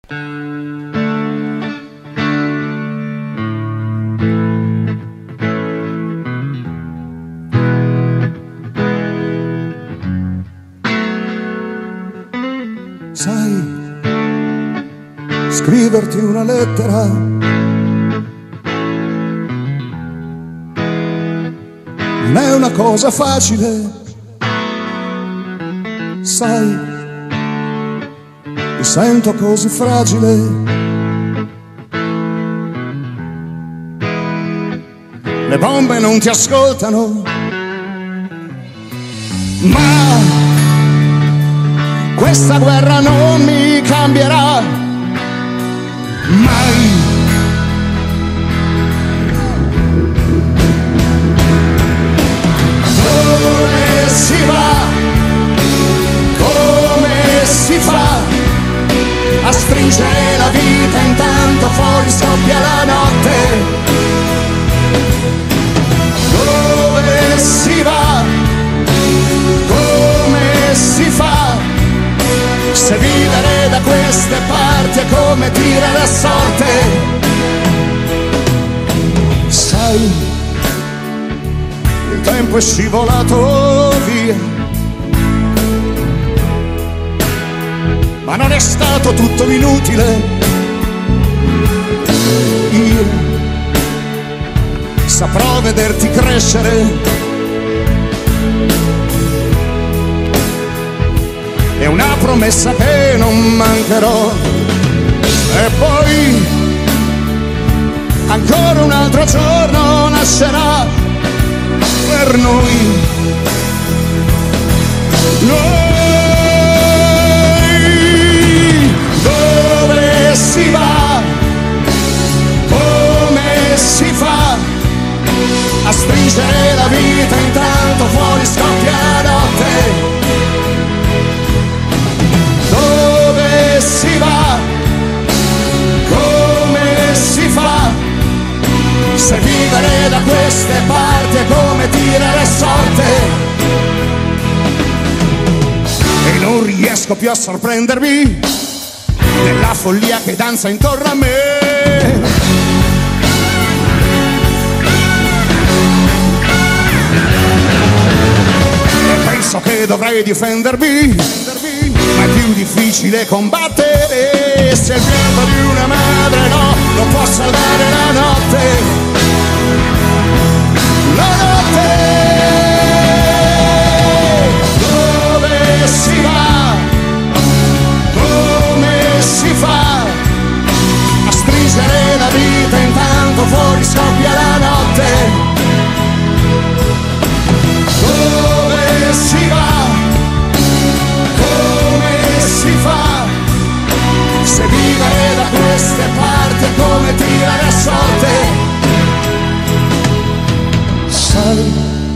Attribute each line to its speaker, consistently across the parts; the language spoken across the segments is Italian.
Speaker 1: Sai, scriverti una lettera non è una cosa facile. Sai, mi sento così fragile. Le bombe non ti ascoltano, ma questa guerra non mi cambierà mai. Dove si va? Come si fa a stringere la vita intanto fuori scoppia la notte? Dove si va? Come si fa? Se vivere da queste parti è come tira la sorte. Sai, il tempo è scivolato via, ma non è stato tutto inutile. Io saprò vederti crescere. È una promessa che non mancherò. E poi ancora un altro giorno nascerà per noi. Noi, dove si va? Come si fa a stringere la vita intanto fuori scoppia la notte? Dove si va? Come si fa? Se vivere da queste parti è come tira la sorte. E non riesco più a sorprendermi della follia che danza intorno a me. E penso che dovrei difendermi, ma è più difficile combattere se il pianto di una madre no, non può salvare la notte. La notte. Dove si va? Come si fa a stringere la vita intanto fuori scoppia la notte? Dove si va? Come si fa? Se vivere da queste parti è come tira la sorte. Sai,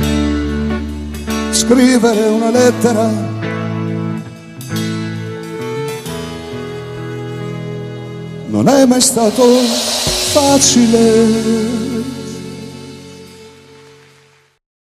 Speaker 1: scrivere una lettera non è mai stato facile.